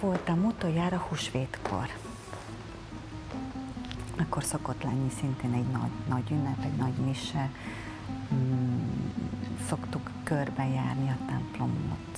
voltam utoljára húsvétkor. Akkor szokott lenni szintén egy nagy ünnep, egy nagy mise. Szoktuk körbejárni a templomot.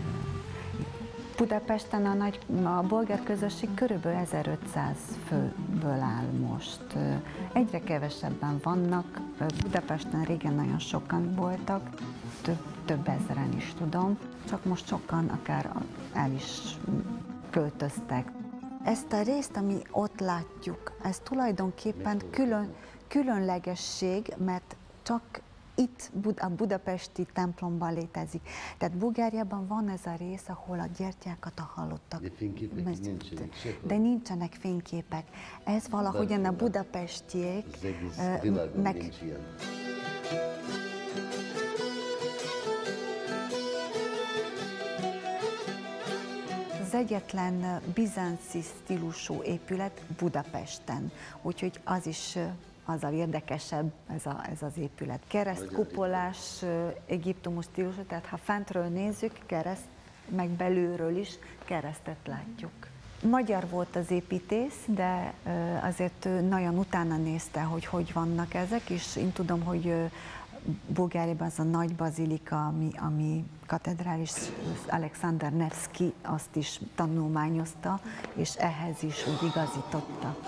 Budapesten a bolgár közösség körülbelül 1500 főből áll most. Egyre kevesebben vannak. Budapesten régen nagyon sokan voltak, több ezeren is tudom, csak most sokan akár el is költöztek. Ezt a részt, ami ott látjuk, ez tulajdonképpen különlegesség, mert csak itt a budapesti templomban létezik. Tehát Bulgáriában van ez a rész, ahol a gyertyákat a halottak. De nincsenek fényképek. Ez valahogyan a budapestiek meg... Az egyetlen bizánci stílusú épület Budapesten, úgyhogy az is azzal érdekesebb ez az épület. Keresztkupolás, egyiptomos stílusú, tehát ha fentről nézzük kereszt, meg belülről is keresztet látjuk. Magyar volt az építész, de azért nagyon utána nézte, hogy vannak ezek, és én tudom, hogy Bulgáriában az a nagy bazilika, ami katedrális, Alexander Nevsky azt is tanulmányozta, és ehhez is úgy igazította.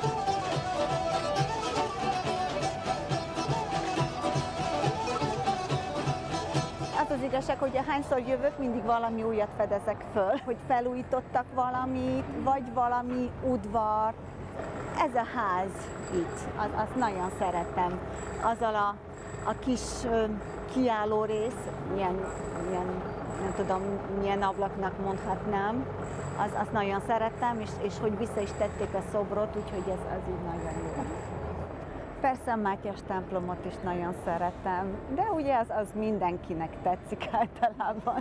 Az igazság, hogy hányszor jövök, mindig valami újat fedezek föl, hogy felújítottak valamit, vagy valami udvar. Ez a ház itt, azt nagyon szeretem. Azzal a kis kiálló rész, nem tudom, milyen ablaknak mondhatnám, azt nagyon szeretem, és hogy vissza is tették a szobrot, úgyhogy ez így nagyon jó. Persze a Mátyás templomot is nagyon szeretem, de ugye az mindenkinek tetszik általában.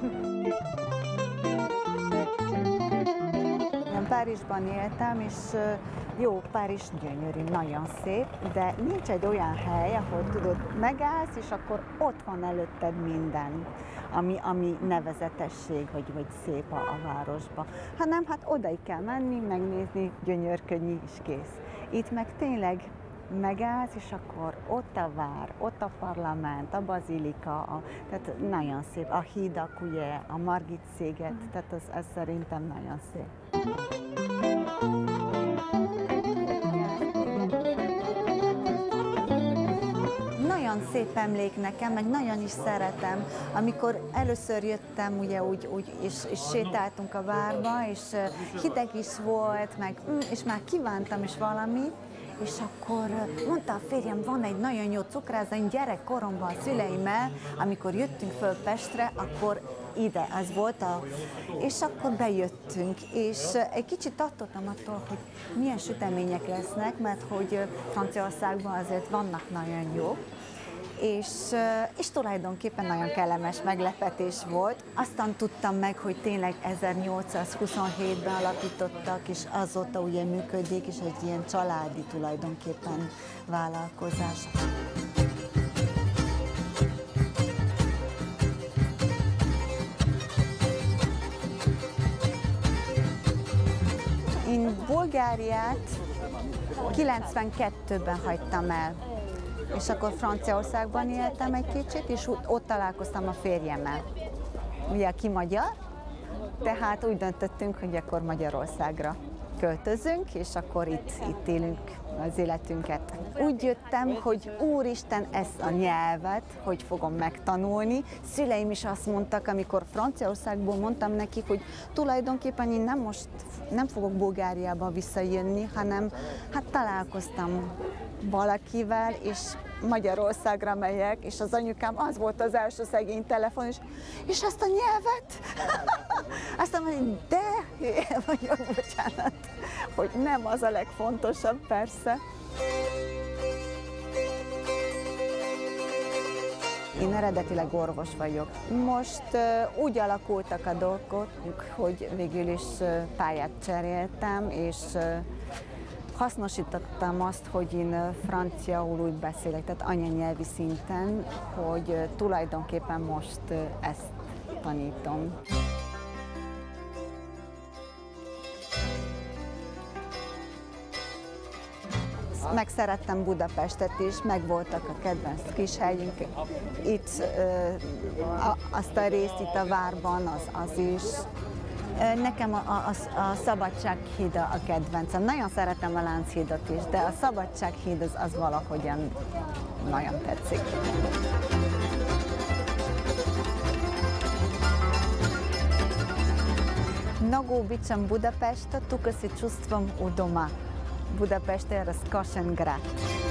Én Párizsban éltem, és jó, Párizs gyönyörű, nagyon szép, de nincs egy olyan hely, ahol tudod, megállsz, és akkor ott van előtted minden, ami nevezetesség, vagy szép a városba. Hanem hát odaig kell menni, megnézni, gyönyörködni, és kész. Itt meg tényleg megállsz, és akkor ott a vár, ott a parlament, a bazilika, tehát nagyon szép. A hídak, ugye, a Margit sziget, tehát ez szerintem nagyon szép. Nagyon szép emlék nekem, meg nagyon is szeretem, amikor először jöttem, ugye és sétáltunk a várba, és hideg is volt, és már kívántam is valamit, és akkor mondta a férjem, van egy nagyon jó cukrászda, én gyerekkoromban a szüleimmel, amikor jöttünk föl Pestre, akkor ide, az volt és akkor bejöttünk, és egy kicsit tartottam attól, hogy milyen sütemények lesznek, mert hogy Franciaországban azért vannak nagyon jók, és tulajdonképpen nagyon kellemes meglepetés volt. Aztán tudtam meg, hogy tényleg 1827-ben alapítottak, és azóta ugye működik, és egy ilyen családi tulajdonképpen vállalkozás. Én Bulgáriát 92-ben hagytam el. És akkor Franciaországban éltem egy kicsit, és ott találkoztam a férjemmel. Ugye, aki magyar, tehát úgy döntöttünk, hogy akkor Magyarországra költözünk, és akkor itt élünk az életünket. Úgy jöttem, hogy úristen, ezt a nyelvet, hogy fogom megtanulni. Szüleim is azt mondtak, amikor Franciaországból mondtam nekik, hogy tulajdonképpen én nem fogok Bulgáriába visszajönni, hanem hát találkoztam valakivel, és Magyarországra megyek, és az anyukám az volt az első szegény telefon, és ezt a nyelvet? Azt mondom, hogy de, vagyok, bocsánat, hogy nem az a legfontosabb, persze. Én eredetileg orvos vagyok. Most úgy alakultak a dolgok, hogy végül is pályát cseréltem, és hasznosítottam azt, hogy én franciaul úgy beszélek, tehát anyanyelvi szinten, hogy tulajdonképpen most ezt tanítom. meg szerettem Budapestet is, meg voltak a kedvenc kis helyünk. Itt azt a részt itt a várban, az is. Nekem a Szabadsághíd a kedvencem. Nagyon szeretem a Lánchídot is, de a Szabadsághíd az valahogyan nagyon tetszik. Много обичам Будапешта, тук се чувствам у дома. Будапешта е разкошен град.